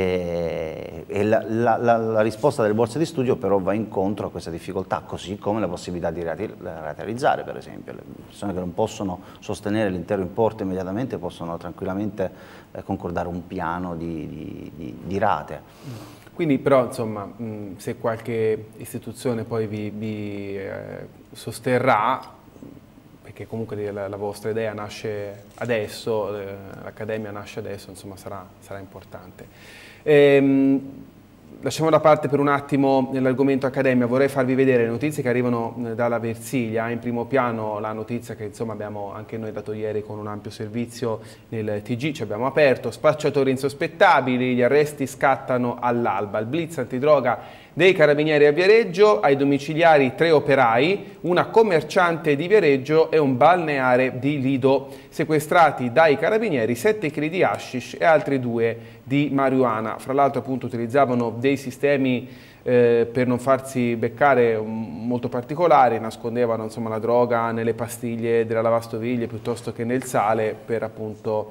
La risposta delle borse di studio però va incontro a questa difficoltà, così come la possibilità di ratearizzare, per esempio. Le persone che non possono sostenere l'intero importo immediatamente possono tranquillamente concordare un piano di rate. Quindi però insomma se qualche istituzione poi vi sosterrà, perché comunque la vostra idea nasce adesso, l'Accademia nasce adesso, insomma sarà importante. Lasciamo da parte per un attimo l'argomento Accademia, vorrei farvi vedere le notizie che arrivano dalla Versilia. In primo piano la notizia che insomma abbiamo anche noi dato ieri con un ampio servizio nel TG, ci abbiamo aperto, spacciatori insospettabili, gli arresti scattano all'alba, il blitz antidroga dei carabinieri a Viareggio, ai domiciliari 3 operai, una commerciante di Viareggio e un balneare di Lido, sequestrati dai carabinieri 7 kg di hashish e altri 2 di marijuana. Fra l'altro appunto utilizzavano dei sistemi per non farsi beccare molto particolari, nascondevano insomma la droga nelle pastiglie della lavastoviglie piuttosto che nel sale per appunto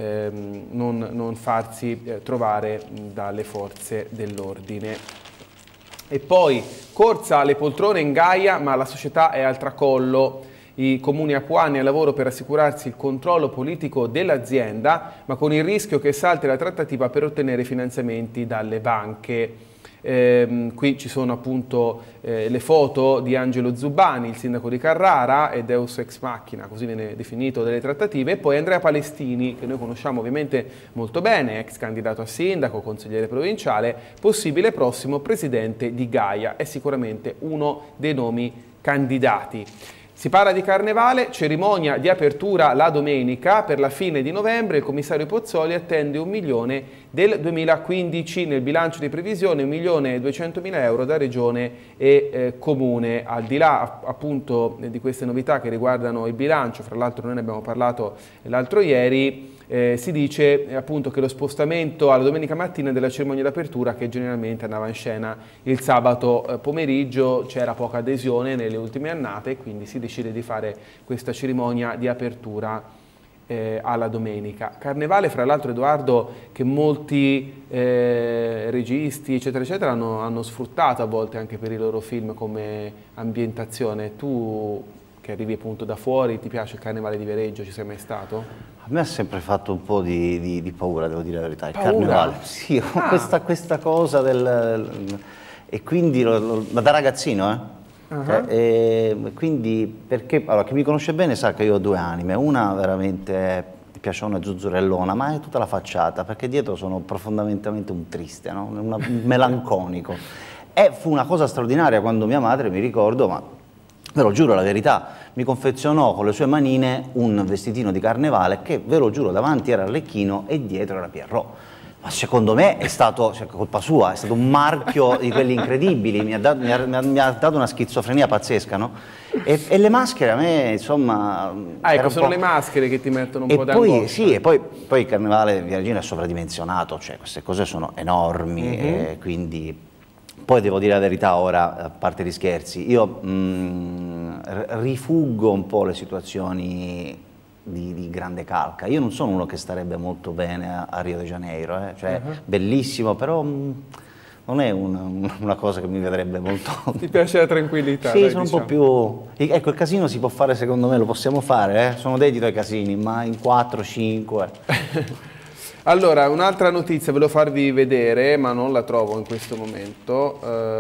non farsi trovare dalle forze dell'ordine. E poi corsa alle poltrone in Gaia, ma la società è al tracollo. I comuni apuani al lavoro per assicurarsi il controllo politico dell'azienda, ma con il rischio che salti la trattativa per ottenere finanziamenti dalle banche. Qui ci sono appunto le foto di Angelo Zubbani, il sindaco di Carrara, e Deus ex machina, così viene definito, delle trattative, e poi Andrea Palestini, che noi conosciamo ovviamente molto bene, ex candidato a sindaco, consigliere provinciale, possibile prossimo presidente di Gaia, è sicuramente uno dei nomi candidati. Si parla di carnevale, cerimonia di apertura la domenica, per la fine di novembre il commissario Pozzoli attende 1 milione del 2015, nel bilancio di previsione 1.200.000 euro da regione e comune. Al di là appunto di queste novità che riguardano il bilancio, fra l'altro noi ne abbiamo parlato l'altro ieri, si dice appunto che lo spostamento alla domenica mattina della cerimonia d'apertura, che generalmente andava in scena il sabato pomeriggio, c'era poca adesione nelle ultime annate, quindi si decide di fare questa cerimonia di apertura alla domenica. Carnevale, fra l'altro, Edoardo, che molti registi eccetera eccetera hanno sfruttato a volte anche per i loro film come ambientazione. Tu che arrivi appunto da fuori, ti piace il Carnevale di Viareggio, ci sei mai stato? A me ha sempre fatto un po' di paura, devo dire la verità, il Paura? Carnevale. Sì, questa cosa e quindi, ma da ragazzino, quindi, perché, allora, chi mi conosce bene sa che io ho due anime, una veramente piaciona zuzzurellona, ma è tutta la facciata, perché dietro sono profondamente un triste, no? Un melanconico. E fu una cosa straordinaria quando mia madre, mi ricordo, ma ve lo giuro la verità, mi confezionò con le sue manine un vestitino di carnevale che, ve lo giuro, davanti era Arlecchino e dietro era Pierrot. Ma secondo me è stato, cioè, colpa sua, è stato un marchio di quelli incredibili, mi ha dato una schizofrenia pazzesca, no? E le maschere a me, insomma... Ah, ecco, sono le maschere che ti mettono un po' d'angoscia. Sì, e poi il Carnevale Viareggino è sovradimensionato, cioè queste cose sono enormi, quindi... Poi devo dire la verità ora, a parte gli scherzi, io rifuggo un po' le situazioni di grande calca. Io non sono uno che starebbe molto bene a Rio de Janeiro, cioè bellissimo, però non è una cosa che mi vedrebbe molto... Ti piace la tranquillità? Sì, dai, sono diciamo. un po' più... Ecco, il casino si può fare, secondo me, lo possiamo fare, sono dedito ai casini, ma in 4, 5... Allora, un'altra notizia ve lo farvi vedere, ma non la trovo in questo momento.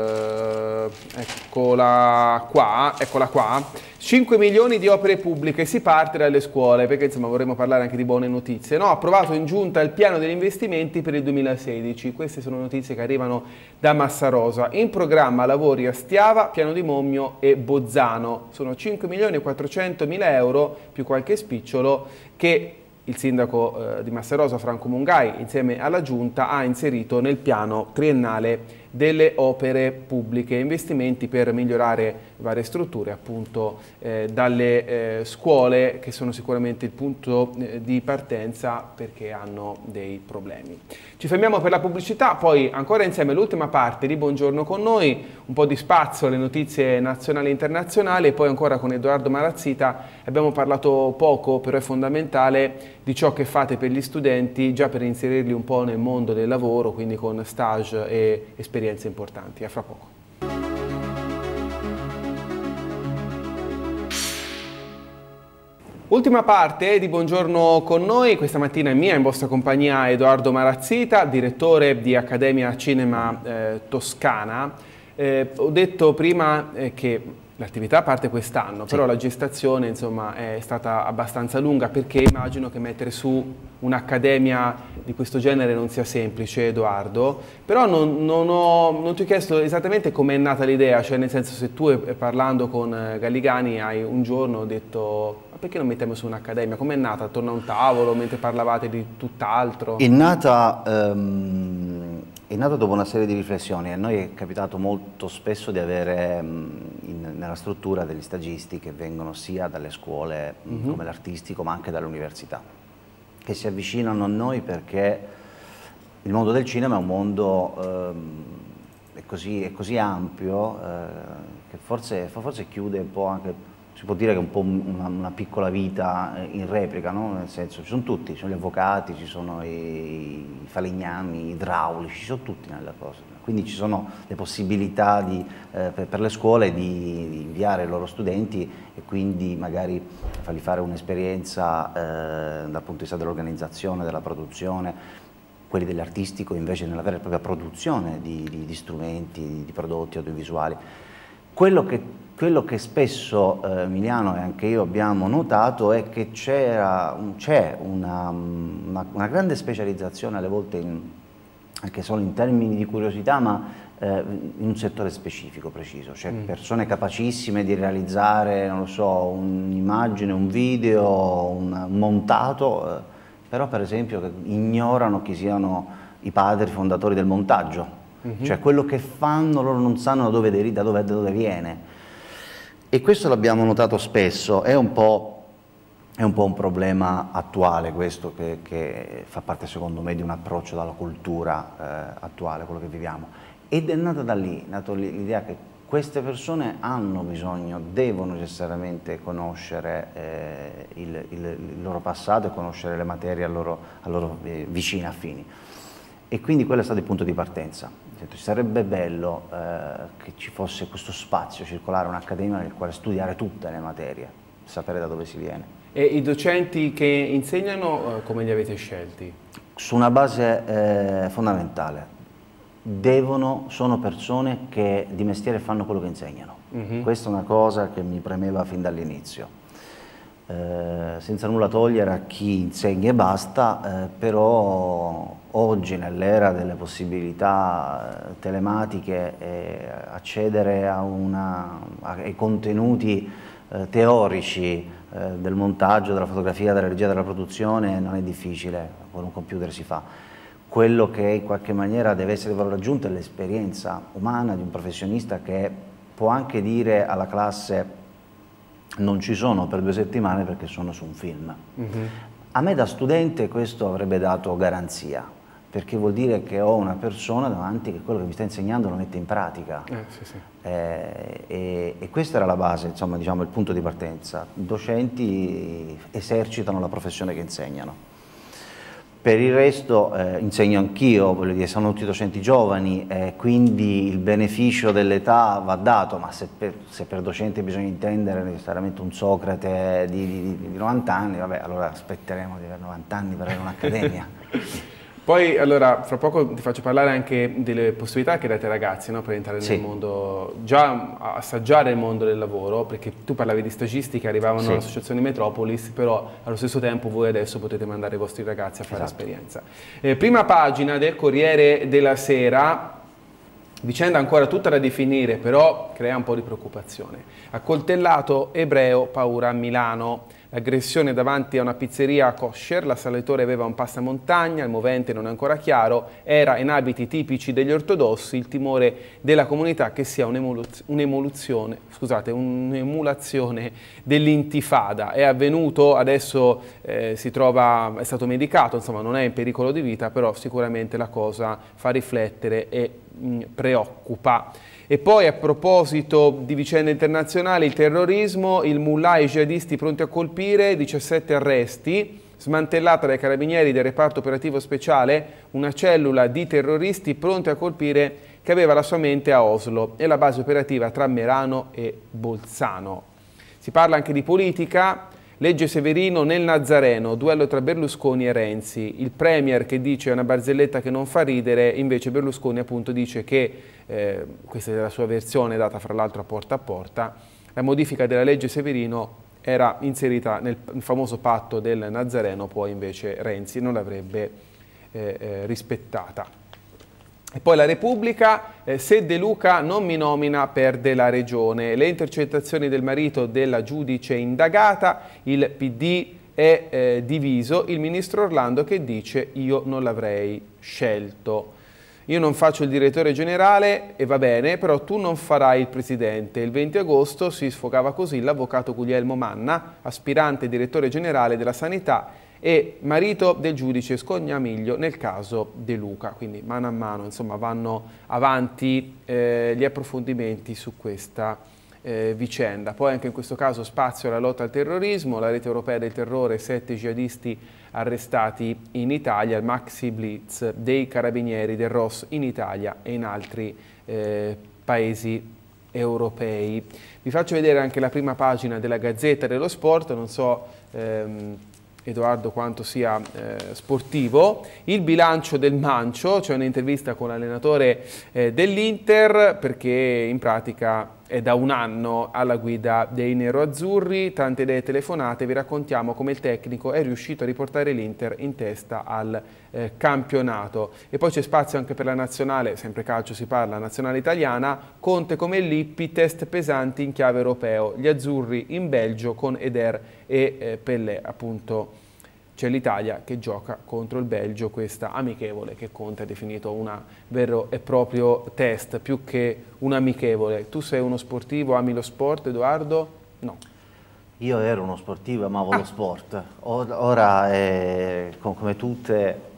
Eccola qua. 5 milioni di opere pubbliche, si parte dalle scuole, perché insomma vorremmo parlare anche di buone notizie. No, approvato in giunta il piano degli investimenti per il 2016. Queste sono notizie che arrivano da Massarosa. In programma lavori a Stiava, Piano di Mommio e Bozzano. Sono 5 milioni e 400 mila euro più qualche spicciolo che il sindaco di Massarosa, Franco Mungai, insieme alla Giunta, ha inserito nel piano triennale delle opere pubbliche, investimenti per migliorare varie strutture, appunto dalle scuole, che sono sicuramente il punto di partenza perché hanno dei problemi. Ci fermiamo per la pubblicità, poi ancora insieme l'ultima parte di Buongiorno con noi, un po' di spazio alle notizie nazionali e internazionali, e poi ancora con Edoardo Marazzita abbiamo parlato poco, però è fondamentale, di ciò che fate per gli studenti già per inserirli un po' nel mondo del lavoro, quindi con stage e esperienze importanti. A fra poco. Ultima parte di Buongiorno con noi, questa mattina è mia, in vostra compagnia Edoardo Marazzita, direttore di Accademia Cinema Toscana. Ho detto prima che l'attività parte quest'anno, però la gestazione insomma è stata abbastanza lunga, perché immagino che mettere su un'accademia di questo genere non sia semplice, Edoardo, però non ti ho chiesto esattamente com'è nata l'idea, cioè nel senso, se tu parlando con Galligani hai un giorno detto ma perché non mettiamo su un'accademia, com'è nata? Attorno a un tavolo mentre parlavate di tutt'altro? È nata dopo una serie di riflessioni. A noi è capitato molto spesso di avere nella struttura degli stagisti che vengono sia dalle scuole come l'artistico, ma anche dall'università, che si avvicinano a noi perché il mondo del cinema è un mondo è così ampio che forse chiude un po' anche, si può dire che è un po' una piccola vita in replica, no? Nel senso, ci sono tutti, ci sono gli avvocati, ci sono i falegnami, i idraulici, ci sono tutti nella cosa. Quindi ci sono le possibilità per le scuole di inviare i loro studenti e quindi magari fargli fare un'esperienza dal punto di vista dell'organizzazione, della produzione, quelli dell'artistico invece nella vera e propria produzione di strumenti, di prodotti audiovisuali. Quello che spesso Emiliano e anche io abbiamo notato è che c'è una grande specializzazione alle volte, anche solo in termini di curiosità, ma in un settore specifico, preciso. C'è persone capacissime di realizzare, non lo so, un'immagine, un video, un montato, però per esempio che ignorano chi siano i padri fondatori del montaggio. Cioè quello che fanno loro non sanno da dove viene, e questo l'abbiamo notato spesso. È un po' un problema attuale questo, che fa parte secondo me di un approccio dalla cultura attuale, quello che viviamo, ed è nata da lì, l'idea che queste persone hanno bisogno, devono necessariamente conoscere il loro passato e conoscere le materie a loro vicine, affini. E quindi quello è stato il punto di partenza. detto, sarebbe bello che ci fosse questo spazio circolare, un'accademia nel quale studiare tutte le materie, sapere da dove si viene. E i docenti che insegnano come li avete scelti? Su una base fondamentale, sono persone che di mestiere fanno quello che insegnano. Questa è una cosa che mi premeva fin dall'inizio. Senza nulla togliere a chi insegna e basta, però oggi nell'era delle possibilità telematiche accedere ai contenuti teorici del montaggio, della fotografia, della regia, della produzione non è difficile, con un computer si fa. Quello che in qualche maniera deve essere di valore aggiunto è l'esperienza umana di un professionista che può anche dire alla classe: non ci sono per 2 settimane perché sono su un film. A me da studente questo avrebbe dato garanzia, perché vuol dire che ho una persona davanti che quello che mi sta insegnando lo mette in pratica. Sì, sì. E questa era la base, insomma, diciamo, il punto di partenza. I docenti esercitano la professione che insegnano. Per il resto insegno anch'io, voglio dire, sono tutti docenti giovani, quindi il beneficio dell'età va dato, ma se per docente bisogna intendere necessariamente un Socrate di 90 anni, vabbè, allora aspetteremo di avere 90 anni per avere un'accademia. Poi, allora, fra poco ti faccio parlare anche delle possibilità che date ai ragazzi, no, per entrare nel mondo, già assaggiare il mondo del lavoro, perché tu parlavi di stagisti che arrivavano all'associazione Metropolis, però allo stesso tempo voi adesso potete mandare i vostri ragazzi a fare esperienza. Prima pagina del Corriere della Sera, vicenda ancora tutta da definire, però crea un po' di preoccupazione. Accoltellato ebreo, paura a Milano. Aggressione davanti a una pizzeria kosher, l'assalitore aveva un passamontagna, il movente non è ancora chiaro, era in abiti tipici degli ortodossi, il timore della comunità che sia un'emulazione dell'intifada. È avvenuto, adesso è stato medicato, insomma non è in pericolo di vita, però sicuramente la cosa fa riflettere e preoccupa. E poi, a proposito di vicende internazionali, il terrorismo, il mullah e i jihadisti pronti a colpire, 17 arresti, smantellata dai carabinieri del reparto operativo speciale una cellula di terroristi pronti a colpire che aveva la sua mente a Oslo e la base operativa tra Merano e Bolzano. Si parla anche di politica. Legge Severino nel Nazareno, duello tra Berlusconi e Renzi. Il premier che dice una barzelletta che non fa ridere, invece Berlusconi appunto dice che, questa è la sua versione data fra l'altro a porta, la modifica della legge Severino era inserita nel famoso patto del Nazareno, poi invece Renzi non l'avrebbe rispettata. E poi la Repubblica, se De Luca non mi nomina perde la regione. Le intercettazioni del marito della giudice indagata, il PD è diviso, il ministro Orlando che dice io non l'avrei scelto. Io non faccio il direttore generale e va bene, però tu non farai il presidente. Il 20 agosto si sfogava così l'avvocato Guglielmo Manna, aspirante direttore generale della sanità, e marito del giudice Scognamiglio nel caso De Luca. Quindi mano a mano, insomma, vanno avanti gli approfondimenti su questa vicenda. Poi anche in questo caso spazio alla lotta al terrorismo, la rete europea del terrore, 7 jihadisti arrestati in Italia, il maxi blitz dei carabinieri del ROS in Italia e in altri paesi europei. Vi faccio vedere anche la prima pagina della Gazzetta dello Sport, non so Edoardo quanto sia sportivo, il bilancio del Mancio, c'è un'intervista con l'allenatore dell'Inter, perché in pratica è da un anno alla guida dei neroazzurri, tante idee telefonate, vi raccontiamo come il tecnico è riuscito a riportare l'Inter in testa al campionato. E poi c'è spazio anche per la nazionale, sempre calcio si parla, nazionale italiana, Conte come Lippi, test pesanti in chiave europeo, gli azzurri in Belgio con Eder e Pellè, appunto. C'è l'Italia che gioca contro il Belgio, questa amichevole che Conte ha definito un vero e proprio test, più che un amichevole. Tu sei uno sportivo, ami lo sport, Edoardo? No. Io ero uno sportivo, amavo lo sport. Ora, come tutte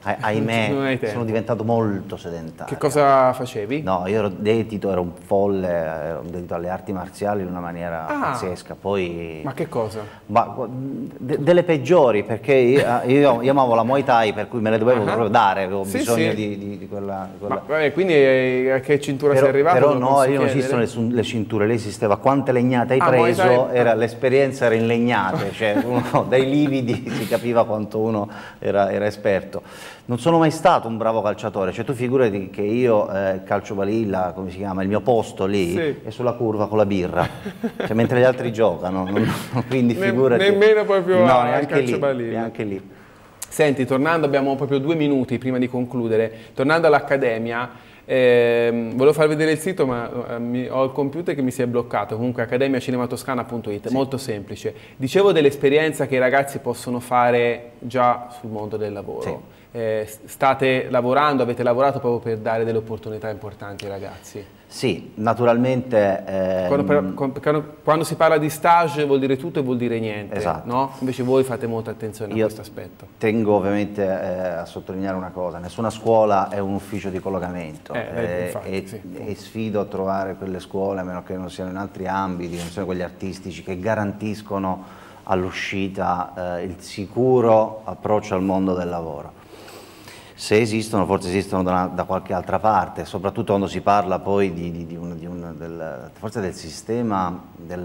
ahimè, sono diventato molto sedentario. Che cosa facevi? No, io ero dedito, ero un folle, ero dedito alle arti marziali in una maniera pazzesca. Poi, ma che cosa? Delle peggiori, perché io amavo la Muay Thai, per cui me le dovevo proprio dare, avevo bisogno di quella... Ma, vabbè, quindi a che cintura sei arrivato? Però no, io non esistono le cinture, lei esisteva. Quante legnate hai preso? L'esperienza era in legnate, cioè dai lividi si capiva quanto uno era esperto. Non sono mai stato un bravo calciatore, cioè tu figurati che io calcio balilla, come si chiama, il mio posto lì è sulla curva con la birra, cioè, mentre gli altri giocano, quindi figurati. Nemmeno proprio no, al calcio balilla. Neanche lì. Senti, tornando, abbiamo proprio 2 minuti prima di concludere, tornando all'Accademia, volevo far vedere il sito ma ho il computer che mi si è bloccato, comunque accademiacinematoscana.it, molto semplice. Dicevo dell'esperienza che i ragazzi possono fare già sul mondo del lavoro. State lavorando, avete lavorato proprio per dare delle opportunità importanti ai ragazzi? Sì, naturalmente... Quando si parla di stage vuol dire tutto e vuol dire niente, esatto. No? Invece voi fate molta attenzione a questo aspetto. Tengo ovviamente a sottolineare una cosa, nessuna scuola è un ufficio di collocamento e sfido a trovare quelle scuole, a meno che non siano in altri ambiti, non siano quelli artistici, che garantiscono all'uscita il sicuro approccio al mondo del lavoro. Se esistono, forse esistono da qualche altra parte, soprattutto quando si parla poi forse del sistema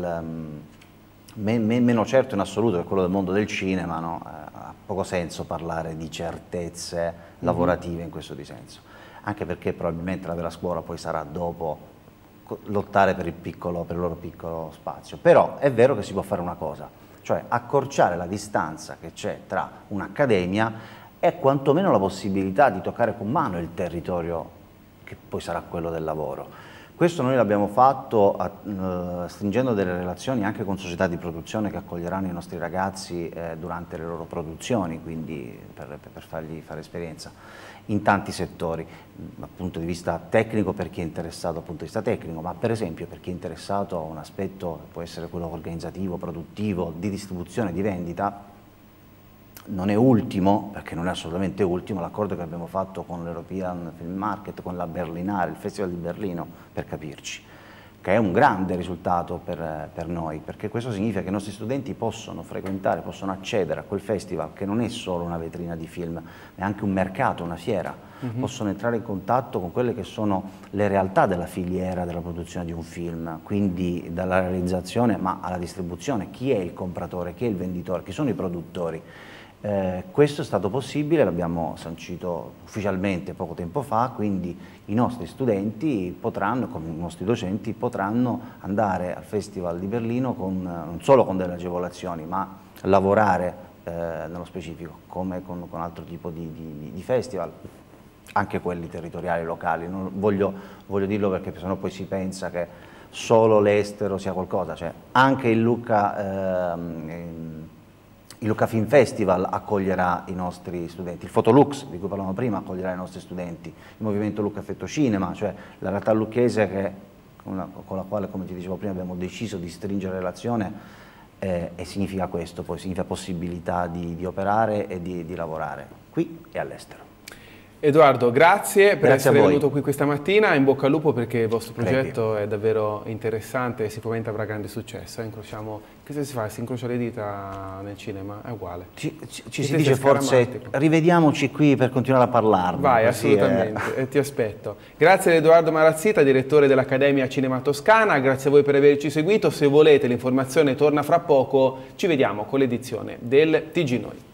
meno certo in assoluto che quello del mondo del cinema, no? Ha poco senso parlare di certezze lavorative in questo dissenso, anche perché probabilmente la vera scuola poi sarà dopo lottare per il loro piccolo spazio. Però è vero che si può fare una cosa, cioè accorciare la distanza che c'è tra un'accademia e quantomeno la possibilità di toccare con mano il territorio che poi sarà quello del lavoro. Questo noi l'abbiamo fatto stringendo delle relazioni anche con società di produzione che accoglieranno i nostri ragazzi durante le loro produzioni, quindi per fargli fare esperienza in tanti settori, dal punto di vista tecnico per chi è interessato dal punto di vista tecnico, ma per esempio per chi è interessato a un aspetto che può essere quello organizzativo, produttivo, di distribuzione, di vendita. Non è ultimo, perché non è assolutamente ultimo, l'accordo che abbiamo fatto con l'European Film Market, con la Berlinale, il Festival di Berlino, per capirci, che è un grande risultato per noi, perché questo significa che i nostri studenti possono frequentare, possono accedere a quel festival, che non è solo una vetrina di film, è anche un mercato, una fiera, possono entrare in contatto con quelle che sono le realtà della filiera della produzione di un film, quindi dalla realizzazione ma alla distribuzione, chi è il compratore, chi è il venditore, chi sono i produttori. Questo è stato possibile, l'abbiamo sancito ufficialmente poco tempo fa, quindi i nostri studenti potranno, come i nostri docenti, potranno andare al Festival di Berlino non solo con delle agevolazioni, ma lavorare nello specifico, come con altro tipo di festival, anche quelli territoriali, locali. Non voglio dirlo perché sennò poi si pensa che solo l'estero sia qualcosa, cioè anche il Lucca Film Festival accoglierà i nostri studenti, il Fotolux, di cui parlavamo prima, accoglierà i nostri studenti, il movimento Lucca Effetto Cinema, cioè la realtà lucchese con la quale, come ti dicevo prima, abbiamo deciso di stringere relazione, e significa questo, poi significa possibilità di operare e di lavorare qui e all'estero. Edoardo, grazie per essere venuto qui questa mattina, in bocca al lupo perché il vostro progetto è davvero interessante e sicuramente avrà grande successo. Incrociamo, che se si fa? Si incrocia le dita nel cinema? È uguale. Ci si dice forse rivediamoci qui per continuare a parlarne. Vai, assolutamente, e ti aspetto. Grazie ad Edoardo Marazzita, direttore dell'Accademia Cinema Toscana, grazie a voi per averci seguito. Se volete l'informazione torna fra poco, ci vediamo con l'edizione del TG Noi.